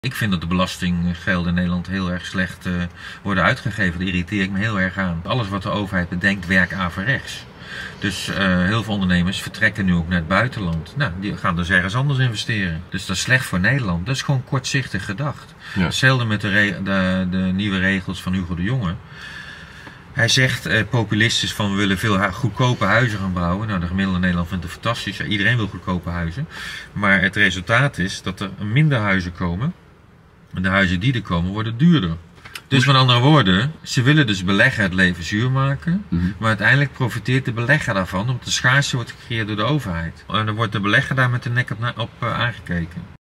Ik vind dat de belastinggelden in Nederland heel erg slecht worden uitgegeven. Daar irriteer ik me heel erg aan. Alles wat de overheid bedenkt werkt averechts. Dus heel veel ondernemers vertrekken nu ook naar het buitenland. Nou, die gaan dus ergens anders investeren. Dus dat is slecht voor Nederland. Dat is gewoon kortzichtig gedacht. Ja. Hetzelfde met de nieuwe regels van Hugo de Jonge. Hij zegt populistisch van we willen veel goedkope huizen gaan bouwen. Nou, de gemiddelde Nederland vindt het fantastisch. Ja, iedereen wil goedkope huizen. Maar het resultaat is dat er minder huizen komen. En de huizen die er komen worden duurder. Dus met andere woorden, ze willen dus belegger het leven zuur maken. Maar uiteindelijk profiteert de belegger daarvan omdat de schaarste wordt gecreëerd door de overheid. En dan wordt de belegger daar met de nek op aangekeken.